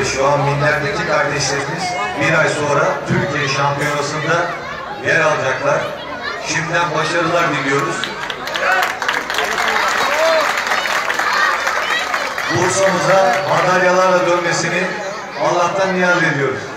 şu an minlerdeki kardeşlerimiz bir ay sonra Türkiye şampiyonasında yer alacaklar. Şimdiden başarılar diliyoruz. Bursa'mıza madalyalarla dönmesini Allah'tan niyaz ediyoruz.